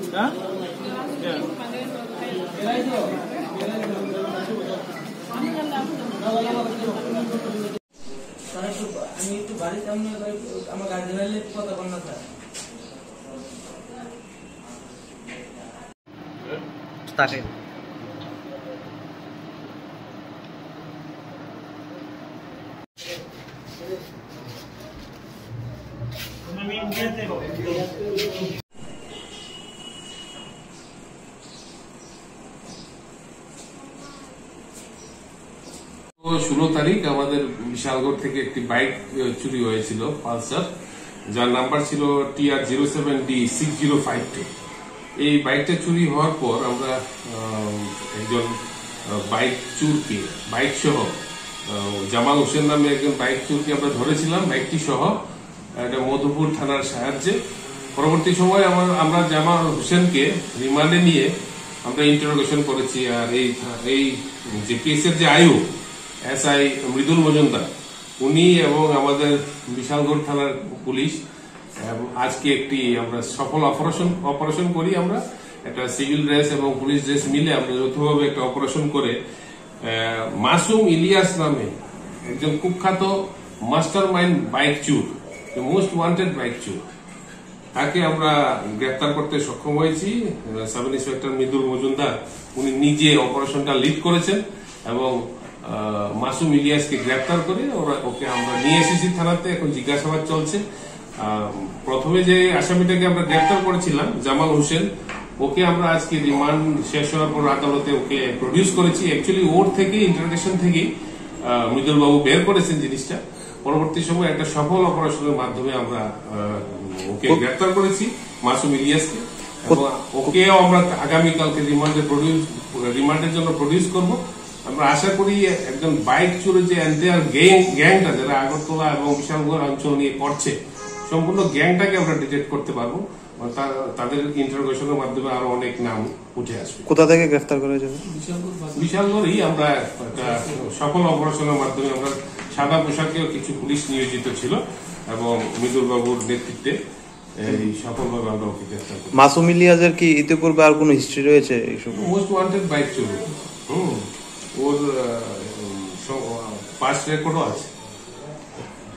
Huh? Yeah. আমি একটু বাড়ির সামনে আমার গার্জেনারের কথা বল না স্যার। তাকে তো 16 তারিখ আমাদের বিশালগড় থেকে একটি বাইক চুরি হয়েছিল পালসার, যার নাম্বার ছিল TR07D6052। এই বাইকটা চুরি হওয়ার পর আমরা একজন বাইক চুরকে, বাইক সহ জামাল হোসেন নামে একজন বাইক চুরকে আমরা ধরেছিলাম, বাইকটি সহ এটা মধুপুর থানার সাহায্যে। পরবর্তী সময় আমরা জামাল হোসেনকে রিমান্ডে নিয়ে আমরা ইন্টারোগেশন করেছি। আর এই যে কেসের যে আয়ু SI মৃদুল মজুমদার, উনি এবং আমাদের বিশালগড় থানার পুলিশ আজকে একটি আমরা সফল অপারেশন করি। আমরা একটা সিভিল ড্রেস এবং পুলিশ ড্রেস মিলে আমরা যৌথভাবে একটা অপারেশন করে মাসুম ইলিয়াস নামে একজন কুখ্যাত মাস্টারমাইন্ড বাইক চুর, মোস্ট ওয়ান্টেড বাইক চুর, তাকে আমরা গ্রেফতার করতে সক্ষম হয়েছি। সাব ইন্সপেক্টর মৃদুল মজুমদার উনি নিজে অপারেশনটা লিড করেছেন এবং মাসুম ইলিয়াসকে গ্রেফতার করে ওকে আমরা নিয়ে এসেছি থানাতে। এখন জিজ্ঞাসাবাদ চলছে। প্রথমে যে আসামিটাকে আমরা গ্রেফতার করেছিলাম জামাল হোসেন, ওকে আমরা আজকে রিমান্ড শেষ হওয়ার পর আদালতে ওকে প্রডিউস করেছি। অ্যাকচুয়ালি ওর থেকে ইন্টারোগেশন থেকে মৃদুল বাবু বের করেছেন জিনিসটা। পরবর্তী সময় একটা সফল অপারেশনের মাধ্যমে আমরা ওকে গ্রেফতার করেছি মাসুম ইলিয়াসকে, এবং ওকেও আমরা আগামীকালকে রিমান্ডের জন্য প্রডিউস করব। আমরা আশা করি একজন বাইক চুরি যে এন্টায়ার গ্যাংটা যারা আগরতলা এবং বিশালগড় অঞ্চল নিয়ে করছে, সম্পূর্ণ গ্যাংটাকে আমরা ডিটেক্ট করতে পারবো। তাদের ইন্টারোগেশনের মাধ্যমে আরো অনেক নাম উঠে আসবে। কোথা থেকে গ্রেফতার করা যাবে? বিশালগড়ই আমরা একটা সফল অপারেশনের মাধ্যমে আমরা সাদা পোশাকেও কিছু পুলিশ নিয়োজিত ছিল এবং মৃদুল বাবুর নেতৃত্বে এই সফলভাবে আমরা ওকে গ্রেফতার করি। মাসুম ইলিয়াসের কি ইতিপূর্বে আর কোনো হিস্ট্রি রয়েছে? মোস্ট ওয়ান্টেড বাইক চুরি, ওর পাস্ট রেকর্ডও আছে।